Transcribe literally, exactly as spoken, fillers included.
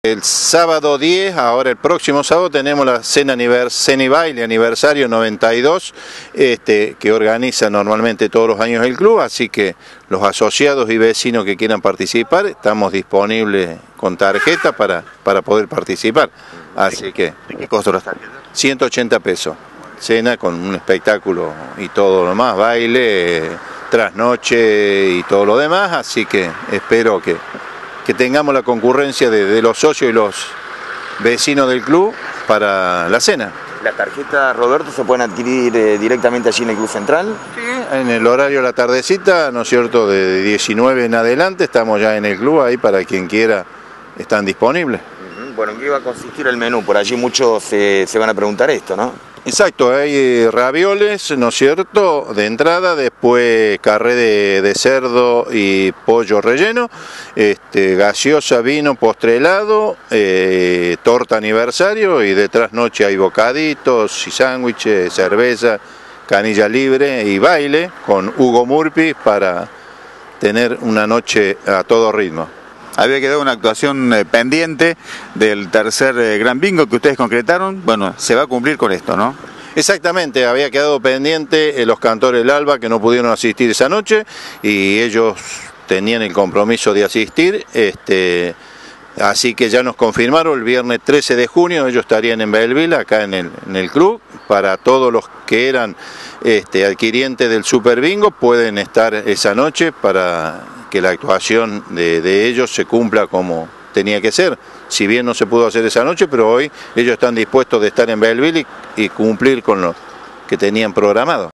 El sábado diez, ahora el próximo sábado, tenemos la cena, anivers cena y baile aniversario noventa y dos, este, que organiza normalmente todos los años el club, así que los asociados y vecinos que quieran participar, estamos disponibles con tarjeta para, para poder participar. Así que, ¿De qué costo las tarjetas? ciento ochenta pesos, cena con un espectáculo y todo lo más, baile, trasnoche y todo lo demás, así que espero que... que tengamos la concurrencia de, de los socios y los vecinos del club para la cena. ¿Las tarjetas, Roberto, se pueden adquirir eh, directamente allí en el Club Central? Sí, en el horario de la tardecita, ¿no es cierto?, de diecinueve en adelante, estamos ya en el club, ahí para quien quiera están disponibles. Uh-huh. Bueno, ¿en qué va a consistir el menú? Por allí muchos se, se van a preguntar esto, ¿no? Exacto, hay ravioles, ¿no es cierto?, de entrada, después carré de, de cerdo y pollo relleno, este, gaseosa, vino, postre helado, eh, torta aniversario y detrás noche hay bocaditos y sándwiches, cerveza, canilla libre y baile con Hugo Murphy para tener una noche a todo ritmo. Había quedado una actuación eh, pendiente del tercer eh, Gran Bingo que ustedes concretaron. Bueno, se va a cumplir con esto, ¿no? Exactamente, había quedado pendiente eh, los cantores del Alba que no pudieron asistir esa noche y ellos tenían el compromiso de asistir, este, así que ya nos confirmaron el viernes trece de junio, ellos estarían en Belleville, acá en el, en el club, para todos los que eran este, adquirientes del Super Bingo pueden estar esa noche para que la actuación de, de ellos se cumpla como tenía que ser, si bien no se pudo hacer esa noche, pero hoy ellos están dispuestos de estar en Belleville y, y cumplir con lo que tenían programado.